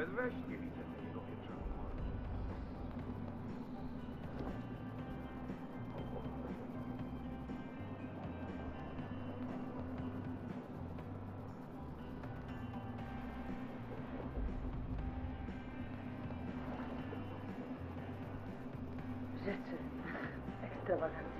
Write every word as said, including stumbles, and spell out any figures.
Nawet we śnie widzę te jego pieczone mordy. Rzeczy ekstrawaganckie.